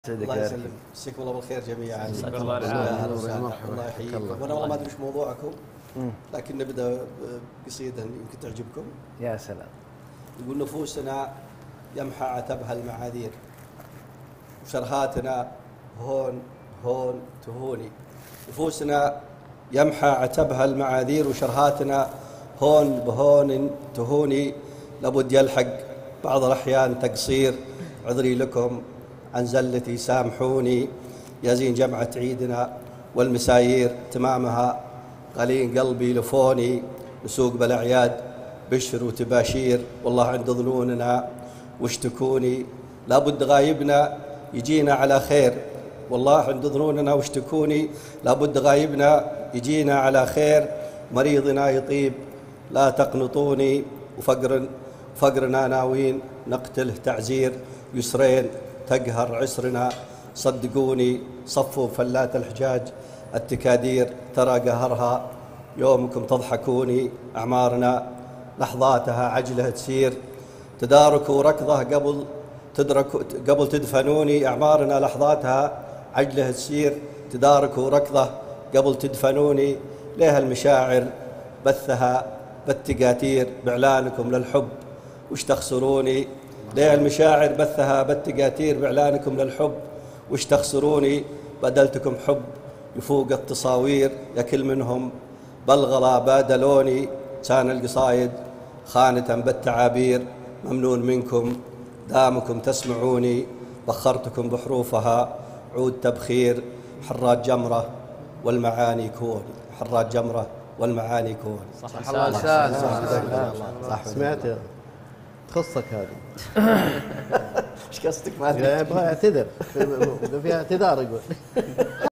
الله يسلم، مسيكم الله بالخير جميعا. مساك الله العافيه. الله يحييكم. وانا والله ما ادري ايش موضوعكم، لكن نبدا بقصيده يمكن تعجبكم. يا سلام. يقول: نفوسنا يمحى عتبها المعاذير، وشرهاتنا هون هون تهوني. نفوسنا يمحى عتبها المعاذير، وشرهاتنا هون بهون تهوني. لابد يلحق بعض الأحيان تقصير، عذري لكم عن زلتي سامحوني. يزين جمعة عيدنا والمسايير تمامها، قليل قلبي لفوني. نسوق بالأعياد بشر وتباشير، والله عند ظنوننا واشتكوني. لابد غايبنا يجينا على خير، والله عند ظنوننا واشتكوني. لابد غايبنا يجينا على خير، مريضنا يطيب لا تقنطوني. وفقرنا ناوين نقتله تعزير، يسرين تقهر عسرنا صدقوني. صفوا فلات الحجاج التكادير، ترى قهرها يومكم تضحكوني. أعمارنا لحظاتها عجلة تسير، تداركوا ركضة قبل تدفنوني. أعمارنا لحظاتها عجلة تسير، تداركوا ركضة قبل تدفنوني. ليه المشاعر بثها بالتقاتير، بإعلانكم للحب وش تخسروني. ليه المشاعر بثها بالتقاتير، بإعلانكم للحب وش تخسروني. بدلتكم حب يفوق التصاوير، يا كل منهم بالغلا بادلوني. كان القصايد خانة بالتعابير، ممنون منكم دامكم تسمعوني. بخرتكم بحروفها عود تبخير، حرات جمرة والمعاني كون. حرات جمرة والمعاني كون. صح الله صح. سمعت تخصك هذه. ايش قصدك؟ ما ابغى اعتذر، فيها اعتذار يقول.